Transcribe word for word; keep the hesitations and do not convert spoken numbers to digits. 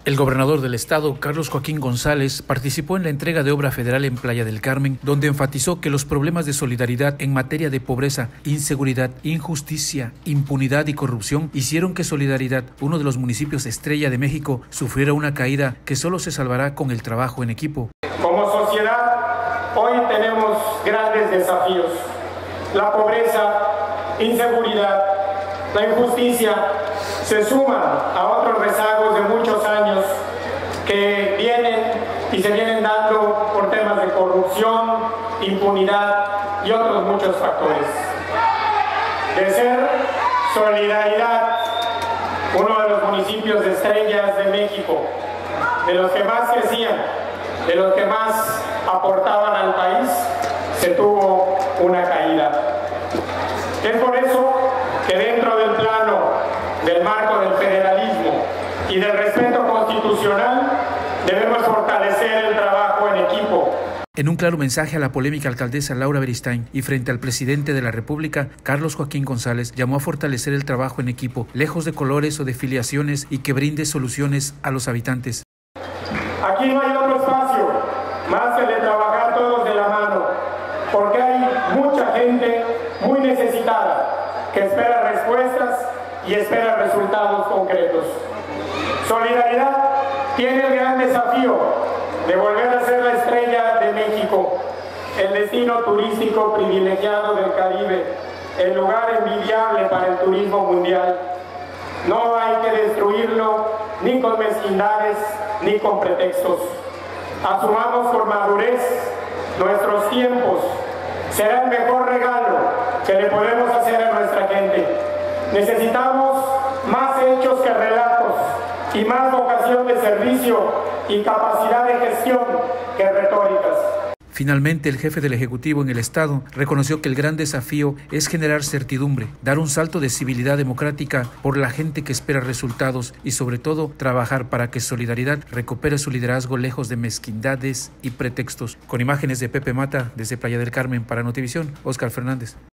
El gobernador del estado, Carlos Joaquín González, participó en la entrega de obra federal en Playa del Carmen, donde enfatizó que los problemas de solidaridad en materia de pobreza, inseguridad, injusticia, impunidad y corrupción hicieron que Solidaridad, uno de los municipios estrella de México, sufriera una caída que solo se salvará con el trabajo en equipo. Como sociedad, hoy tenemos grandes desafíos. La pobreza, inseguridad, la injusticia se suman a otros rezagos de muchos años que vienen y se vienen dando por temas de corrupción, impunidad y otros muchos factores. De ser Solidaridad uno de los municipios de estrellas de México, de los que más crecían, de los que más aportaban al país, se tuvo una caída. Es por eso que dentro del plano del marco del federalismo y del respeto constitucional debemos fortalecer el trabajo en equipo. En un claro mensaje a la polémica alcaldesa Laura Beristain y frente al presidente de la República, Carlos Joaquín González llamó a fortalecer el trabajo en equipo, lejos de colores o de filiaciones, y que brinde soluciones a los habitantes. Aquí no hay otro espacio más que el de trabajar todos de la mano, porque hay mucha gente muy necesitada que espera respuestas y espera resultados concretos. Solidaridad tiene el gran desafío de volver a ser la estrella de México, el destino turístico privilegiado del Caribe, el lugar envidiable para el turismo mundial. No hay que destruirlo ni con mezquindades ni con pretextos. Asumamos con madurez nuestros tiempos. Será el mejor regalo que le podemos hacer a nuestra gente. Necesitamos más hechos que relatos y más vocación de servicio y capacidad de gestión que retóricas. Finalmente, el jefe del Ejecutivo en el Estado reconoció que el gran desafío es generar certidumbre, dar un salto de civilidad democrática por la gente que espera resultados y, sobre todo, trabajar para que Solidaridad recupere su liderazgo lejos de mezquindades y pretextos. Con imágenes de Pepe Mata, desde Playa del Carmen para Notivisión, Óscar Fernández.